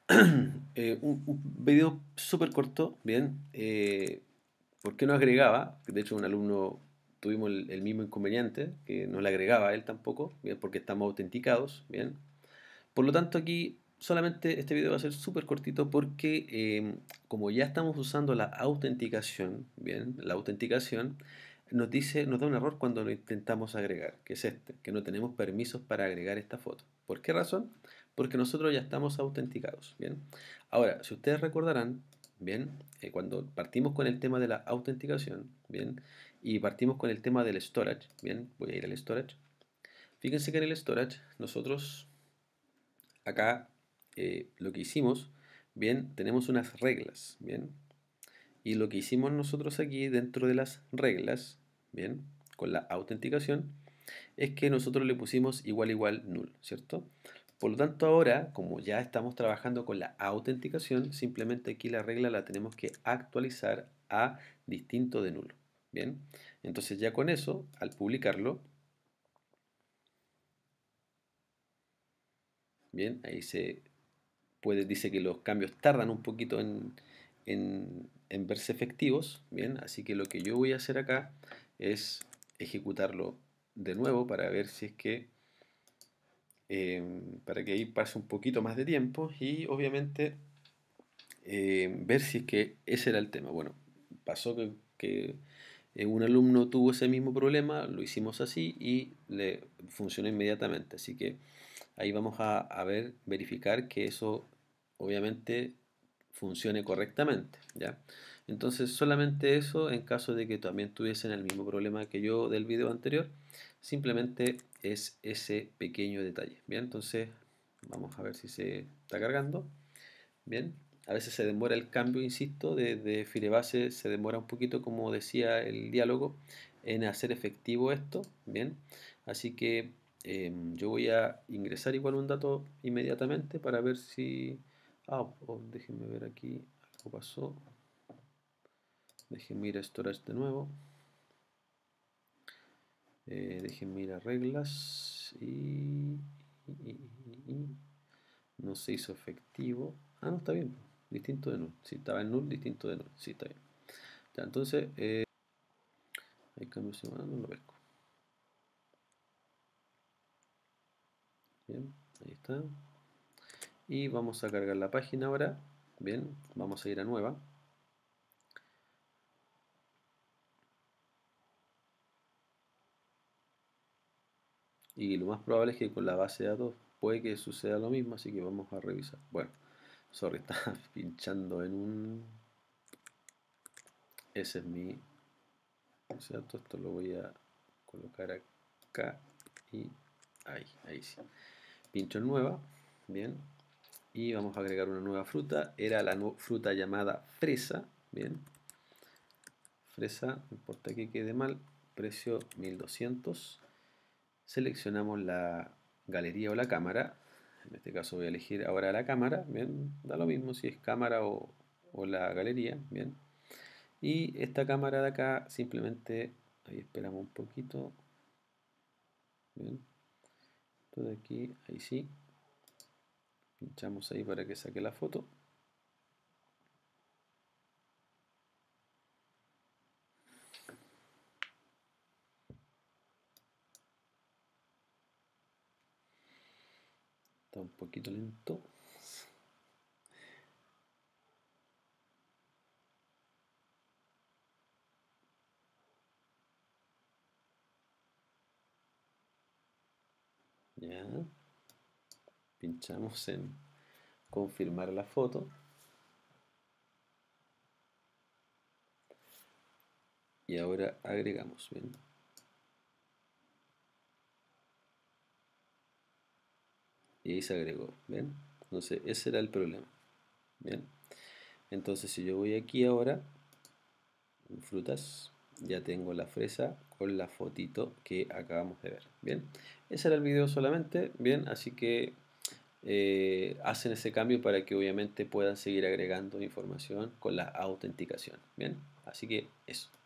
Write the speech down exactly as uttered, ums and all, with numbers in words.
Eh, un, un video súper corto, bien. Eh, ¿por qué no agregaba? De hecho, un alumno tuvimos el, el mismo inconveniente, que no le agregaba a él tampoco, bien, porque estamos autenticados, bien. Por lo tanto, aquí solamente este video va a ser súper cortito porque eh, como ya estamos usando la autenticación, bien, la autenticación nos dice, nos da un error cuando lo intentamos agregar, que es este, que no tenemos permisos para agregar esta foto. ¿Por qué razón? Porque nosotros ya estamos autenticados, bien. Ahora, si ustedes recordarán, bien, eh, cuando partimos con el tema de la autenticación, bien, y partimos con el tema del storage, bien, voy a ir al storage. Fíjense que en el storage nosotros acá eh, lo que hicimos, bien, tenemos unas reglas, bien, y lo que hicimos nosotros aquí dentro de las reglas, bien, con la autenticación, es que nosotros le pusimos igual igual null, ¿cierto? Por lo tanto ahora, como ya estamos trabajando con la autenticación, simplemente aquí la regla la tenemos que actualizar a distinto de nulo, bien. Entonces ya con eso, al publicarlo, bien, ahí se puede, dice que los cambios tardan un poquito en, en, en verse efectivos, bien, así que lo que yo voy a hacer acá es ejecutarlo de nuevo para ver si es que, eh, para que ahí pase un poquito más de tiempo y obviamente eh, ver si es que ese era el tema. Bueno, pasó que, que eh, un alumno tuvo ese mismo problema, lo hicimos así y le funcionó inmediatamente, así que ahí vamos a, a ver, verificar que eso obviamente funcione correctamente, ¿ya? Entonces solamente eso en caso de que también tuviesen el mismo problema que yo del video anterior, simplemente es ese pequeño detalle, ¿bien? Entonces vamos a ver si se está cargando, ¿bien? A veces se demora el cambio, insisto, de, de Firebase se demora un poquito, como decía el diálogo, en hacer efectivo esto, ¿bien? Así que eh, yo voy a ingresar igual un dato inmediatamente para ver si... Ah, oh, déjenme ver aquí, algo pasó. Déjenme ir a Storage de nuevo. Eh, déjenme ir a reglas y, y, y, y, no se hizo efectivo. Ah, no, está bien. Distinto de null. Si estaba en null, distinto de null. Sí, está bien. Ya, entonces, eh, hay cambios semana, no lo pesco. Bien, ahí está. Y vamos a cargar la página ahora. Bien, vamos a ir a nueva. Y lo más probable es que con la base de datos puede que suceda lo mismo, así que vamos a revisar. Bueno, sorry, estaba pinchando en un... Ese es mi... ¿Cierto? Esto lo voy a colocar acá y ahí, ahí sí. Pincho en nueva, bien. Y vamos a agregar una nueva fruta. Era la fruta llamada fresa, bien. Fresa, no importa que quede mal. Precio mil doscientos. Seleccionamos la galería o la cámara. En este caso voy a elegir ahora la cámara, bien. Da lo mismo si es cámara o, o la galería, bien. Y esta cámara de acá simplemente, ahí esperamos un poquito, bien, esto de aquí, ahí sí, pinchamos ahí para que saque la foto. Está un poquito lento. Ya, pinchamos en confirmar la foto. Y ahora agregamos, bien. Y ahí se agregó, ¿ven? Entonces ese era el problema, ¿bien? Entonces si yo voy aquí ahora, en frutas, ya tengo la fresa con la fotito que acabamos de ver, ¿bien? Ese era el video solamente, ¿bien? Así que eh, hacen ese cambio para que obviamente puedan seguir agregando información con la autenticación, ¿bien? Así que eso.